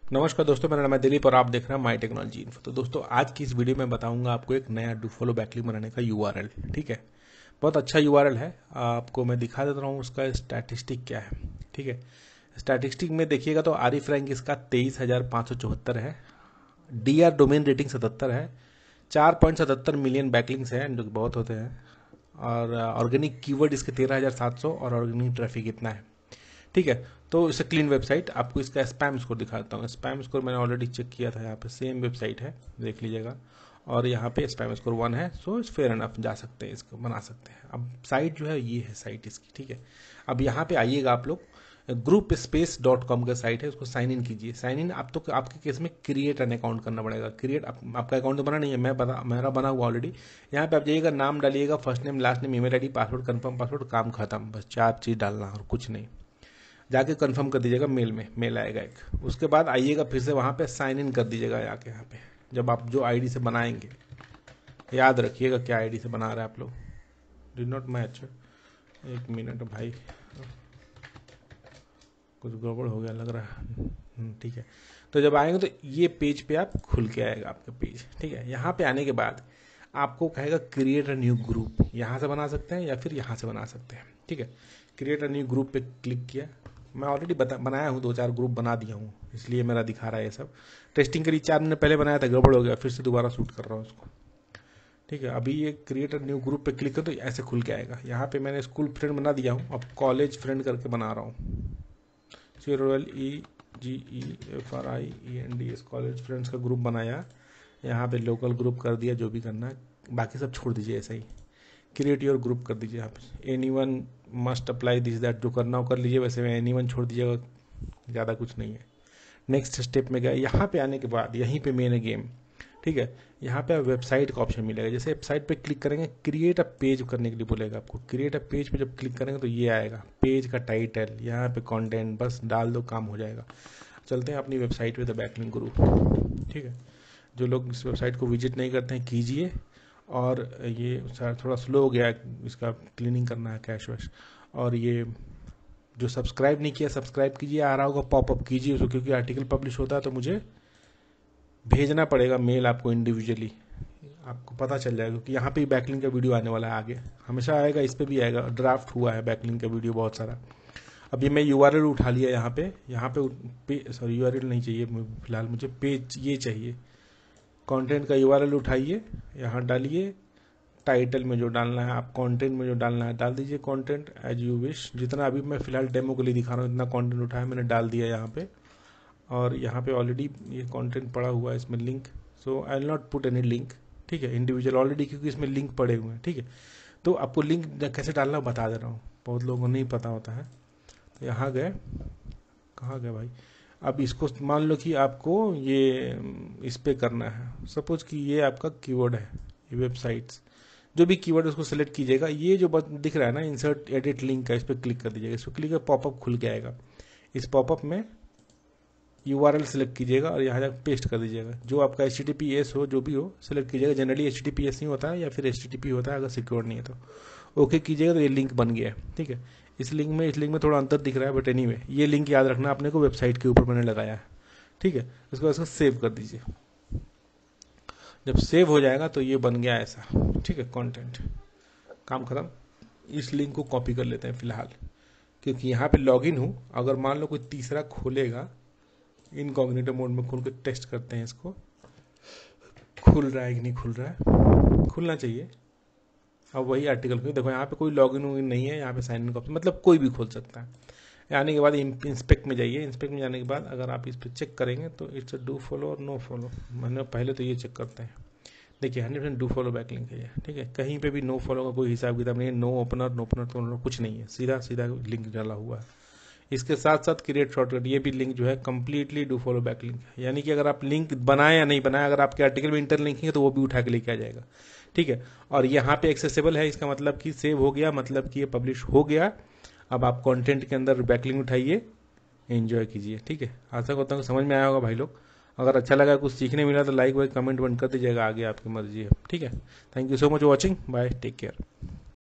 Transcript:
नमस्कार दोस्तों, मेरा नाम है दिलीप और आप देख रहे हैं माई टेक्नोलॉजी इन्फो। तो दोस्तों, आज की इस वीडियो में बताऊंगा आपको एक नया डू फॉलो बैकलिंक बनाने का यूआरएल। ठीक है, बहुत अच्छा यूआरएल है। आपको मैं दिखा देता हूँ उसका स्टैटिस्टिक क्या है। ठीक है, स्टैटिस्टिक में देखिएगा तो आरिफ रैंक इसका 23,574 है। डीआर डोमेन रेटिंग 77 है। 4.77 मिलियन बैकलिंक्स हैं जो कि बहुत होते हैं। और ऑर्गेनिक कीवर्ड इसके 13,700 और ऑर्गेनिक ट्रैफिक इतना है। ठीक है, तो इसे क्लीन वेबसाइट। आपको इसका स्पैम स्कोर दिखाता हूँ। स्पैम स्कोर मैंने ऑलरेडी चेक किया था, यहाँ पे सेम वेबसाइट है, देख लीजिएगा। और यहाँ पे स्पैम स्कोर 1 है, सो इट्स फेयर एनफ, जा सकते हैं, इसको बना सकते हैं। अब साइट जो है ये है साइट इसकी। ठीक है, अब यहाँ पे आइएगा आप लोग, groupspace.com का साइट है, उसको साइन इन कीजिए। साइन इन आप तो आपके केस में क्रिएट एन अकाउंट करना पड़ेगा। क्रिएट आपका अकाउंट तो बना नहीं है, मेरा बना हुआ ऑलरेडी। यहाँ पे आप जाइएगा, नाम डालिएगा, first name, last name, email ID, password, confirm password, काम खत्म। बस 4 चीज़ डालना और कुछ नहीं। जाके कंफर्म कर दीजिएगा, मेल आएगा एक। उसके बाद आइएगा फिर से वहाँ पे साइन इन कर दीजिएगा आके। यहाँ पे जब आप जो आईडी से बनाएंगे, याद रखिएगा क्या आईडी से बना रहे हैं आप लोग। Did not match. एक मिनट भाई, कुछ गड़बड़ हो गया लग रहा है। ठीक है, तो जब आएंगे तो ये पेज पे आप खुल के आएगा आपका पेज। ठीक है, यहाँ पे आने के बाद आपको कहेगा क्रिएट अ न्यू ग्रुप। यहाँ से बना सकते हैं या फिर यहाँ से बना सकते हैं। ठीक है, क्रिएट अ न्यू ग्रुप पे क्लिक किया। मैं ऑलरेडी बनाया हूँ, 2-4 ग्रुप बना दिया हूँ, इसलिए मेरा दिखा रहा है ये सब। टेस्टिंग के लिए 4 महीने पहले बनाया था, गड़बड़ हो गया, फिर से दोबारा शूट कर रहा हूँ उसको। ठीक है, अभी ये क्रिएट अ न्यू ग्रुप पे क्लिक कर तो ऐसे खुल के आएगा। यहाँ पे मैंने स्कूल फ्रेंड बना दिया हूँ, अब कॉलेज फ्रेंड करके बना रहा हूँ। CROLEGEFRIENDS कॉलेज फ्रेंड्स का ग्रुप बनाया। यहाँ पे लोकल ग्रुप कर दिया, जो भी करना है, बाकी सब छोड़ दीजिए ऐसा ही। क्रिएट योर ग्रुप कर दीजिए आप। Anyone must apply this that, जो करना हो कर लीजिए, वैसे में एनीवन छोड़ दीजिएगा, ज़्यादा कुछ नहीं है। नेक्स्ट स्टेप में गए, यहाँ पे आने के बाद यहीं पे मेन गेम। ठीक है, यहाँ पे वेबसाइट का ऑप्शन मिलेगा। जैसे वेबसाइट पे क्लिक करेंगे, क्रिएट अ पेज करने के लिए बोलेगा आपको। क्रिएट अ पेज पे जब क्लिक करेंगे तो ये आएगा पेज का टाइटल, यहाँ पे कंटेंट, बस डाल दो, काम हो जाएगा। चलते हैं अपनी वेबसाइट पे, द बैकलिंक गुरु। ठीक है, जो लोग इस वेबसाइट को विजिट नहीं करते हैं कीजिए। और ये थोड़ा स्लो हो गया, इसका क्लीनिंग करना है, कैश वैश। और ये जो सब्सक्राइब नहीं किया, सब्सक्राइब कीजिए। आ रहा होगा पॉपअप, कीजिए उसको, क्योंकि आर्टिकल पब्लिश होता है तो मुझे भेजना पड़ेगा मेल आपको इंडिविजुअली, आपको पता चल जाएगा। क्योंकि यहाँ पे बैकलिंक का वीडियो आने वाला है आगे, हमेशा आएगा, इस पर भी आएगा। ड्राफ्ट हुआ है बैकलिंक का वीडियो बहुत सारा। अब ये मैं यूआरएल उठा लिया यहाँ पे सॉरी, यूआरएल नहीं चाहिए फिलहाल मुझे, पेज ये चाहिए। कंटेंट का यूआरएल उठाइए, यहाँ डालिए। टाइटल में जो डालना है, आप कंटेंट में जो डालना है डाल दीजिए, कंटेंट एज यू विश। जितना अभी मैं फिलहाल डेमो के लिए दिखा रहा हूँ, इतना कंटेंट उठाया मैंने, डाल दिया यहाँ पे। और यहाँ पे ऑलरेडी ये कंटेंट पड़ा हुआ है, इसमें link, so I will not put any link. ठीक है, इंडिविजुअल ऑलरेडी, क्योंकि इसमें लिंक पड़े हुए हैं। ठीक है, तो आपको लिंक कैसे डालना बता दे रहा हूँ, बहुत लोगों को नहीं पता होता है। तो यहाँ गए, कहाँ गए भाई। अब इसको मान लो कि आपको ये इस पे करना है। सपोज कि ये आपका कीवर्ड है, ये वेबसाइट्स, जो भी कीवर्ड उसको सेलेक्ट कीजिएगा। ये जो दिख रहा है ना, इंसर्ट एडिट लिंक का, इस पर क्लिक कर दीजिएगा। इस पर क्लिक कर पॉपअप खुल के आएगा। इस पॉपअप में यूआरएल सेलेक्ट कीजिएगा और यहाँ जाकर पेस्ट कर दीजिएगा। जो आपका HTTPS हो, जो भी हो, सेलेक्ट कीजिएगा। जनरली HTTPS नहीं होता है, या फिर HTTP होता है अगर सिक्योर नहीं है तो। ओके कीजिएगा तो ये लिंक बन गया है। ठीक है, इस लिंक में थोड़ा अंतर दिख रहा है, बट एनीवे ये लिंक याद रखना अपने को, वेबसाइट के ऊपर मैंने लगाया है। ठीक है, उसके बाद इसको सेव कर दीजिए। जब सेव हो जाएगा तो ये बन गया ऐसा। ठीक है, कंटेंट, काम खत्म। इस लिंक को कॉपी कर लेते हैं फिलहाल, क्योंकि यहाँ पे लॉगिन हूँ। अगर मान लो कोई तीसरा खोलेगा, इनकॉग्निटो मोड में खोल के टेस्ट करते हैं इसको, खुल रहा है कि नहीं खुल रहा है। खुलना चाहिए। अब वही आर्टिकल को देखो, यहाँ पे कोई लॉगिन वॉगिन नहीं है, यहाँ पे साइन इन का ऑप्शन, मतलब कोई भी खोल सकता है। आने के बाद इंस्पेक्ट में जाइए। इंस्पेक्ट में जाने के बाद अगर आप इस पर चेक करेंगे तो इट्स अ डू फॉलो और नो फॉलो। मैंने पहले तो ये चेक करते हैं, देखिए 100% डू फॉलो बैकलिंक है ये। ठीक है, कहीं पे भी नो फॉलो का कोई हिसाब किताब नहीं है, नो ओपनर तो कुछ नहीं है, सीधा सीधा लिंक डाला हुआ है। इसके साथ साथ क्रिएट शॉर्टकट, ये भी लिंक जो है कंप्लीटली डू फॉलो बैकलिंक है। यानी कि अगर आप लिंक बनाए या नहीं बनाए, अगर आपके आर्टिकल में इंटरलिंक है तो वो भी उठा के लेके आ जाएगा। ठीक है, और यहाँ पे एक्सेसिबल है, इसका मतलब कि सेव हो गया, मतलब कि ये पब्लिश हो गया। अब आप कंटेंट के अंदर बैकलिंक उठाइए, एंजॉय कीजिए। ठीक है, आशा करता हूँ समझ में आया होगा भाई लोग। अगर अच्छा लगा, कुछ सीखने मिला तो लाइक वाइक कमेंट वमेंट कर दीजिएगा, आगे आपकी मर्जी है। ठीक है, thank you so much watching, bye, take care.